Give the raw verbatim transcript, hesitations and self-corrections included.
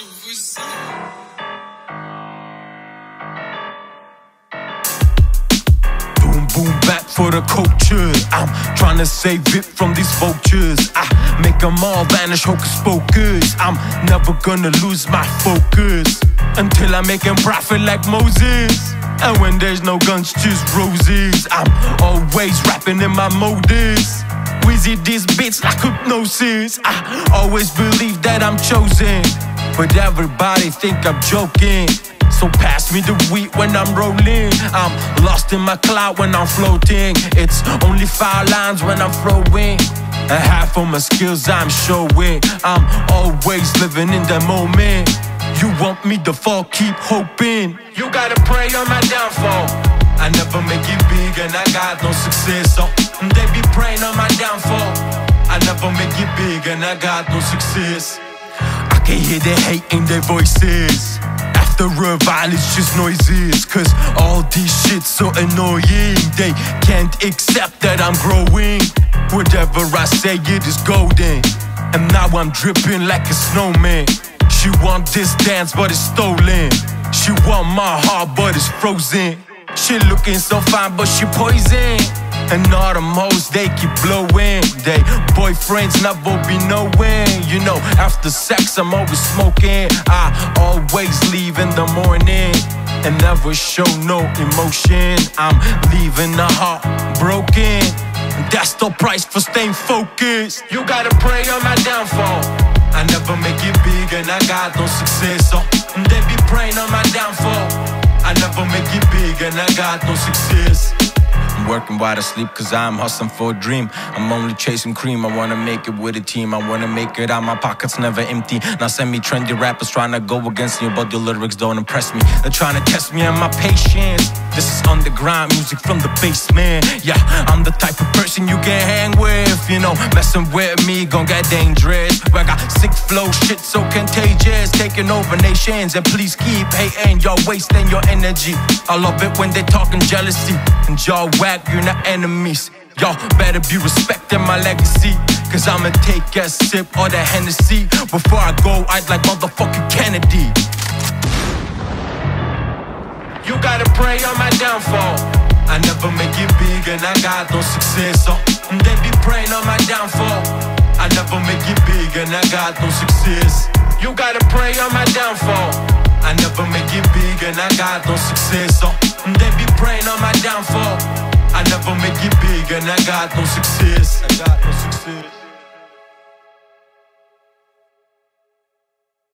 Boom, boom, back for the culture. I'm trying to save it from these vultures. I make them all vanish, hocus pocus. I'm never gonna lose my focus until I'm making profit like Moses. And when there's no guns, just roses. I'm always rapping in my modus. Wheezy these beats like hypnosis. I always believe that I'm chosen, but everybody think I'm joking. So pass me the weed when I'm rolling. I'm lost in my cloud when I'm floating. It's only five lines when I'm flowing, and half of my skills I'm showing. I'm always living in the moment. You want me to fall, keep hoping. You gotta pray on my downfall. I never make it big and I got no success, so they be praying on my downfall. I never make it big and I got no success. I can hear the hate in their voices. After a while it's just noises, cause all these shit's so annoying. They can't accept that I'm growing. Whatever I say, it is golden. And now I'm dripping like a snowman. She want this dance but it's stolen. She want my heart but it's frozen. She looking so fine but she poison. And all them hoes, they keep blowing. They boyfriends never be knowing. You know, after sex I'm always smoking. I always leave in the morning and never show no emotion. I'm leaving the heart broken. That's the price for staying focused. You gotta pray on my downfall. I never make it big and I got no success, so they be praying on my downfall. I never make it big and I got no success. I'm working while I sleep cause I'm hustling for a dream. I'm only chasing cream, I wanna make it with a team. I wanna make it out, my pockets never empty. Now send me trendy rappers trying to go against you, but your lyrics don't impress me. They're trying to test me and my patience. This is underground music from the basement. Yeah, I'm the type of person you can hang with. You know, messing with me gon' get dangerous. I got sick flow, shit so contagious, taking over nations. And please keep hating, y'all wasting your energy. I love it when they talking jealousy, and y'all whack, you're not enemies. Y'all better be respecting my legacy, cause I'ma take a sip of the Hennessy. Before I go, I'd like motherfucking Kennedy. You gotta pray on my downfall. I never make it big and I got no success, so they be praying on my downfall. I never make it big and I got no success. You gotta pray on my downfall. I never make it big and I got no success, so they be praying on my downfall. I never make it big and I got no success. I got no success.